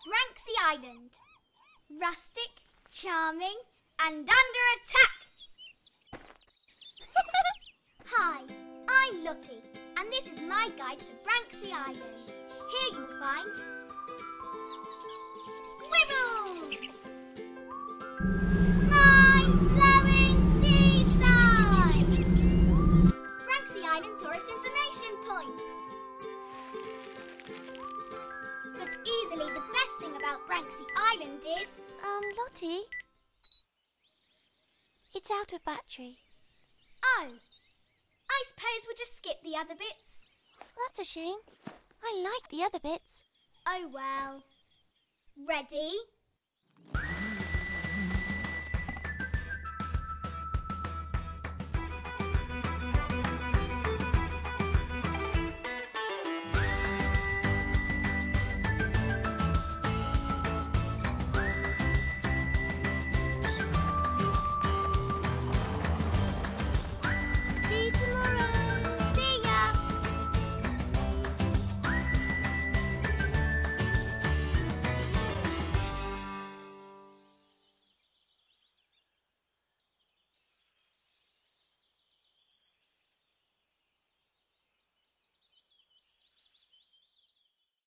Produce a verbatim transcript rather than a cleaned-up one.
Branksy Island. Rustic, charming and under attack. Hi, I'm Lottie and this is my guide to Branksy Island. Here you will find squirrels! Mind-blowing seaside! Branksy Island Tourist Information Point. But easily the best thing about Branksy Island is... Um, Lottie? It's out of battery. Oh, I suppose we'll just skip the other bits. That's a shame. I like the other bits. Oh well. Ready?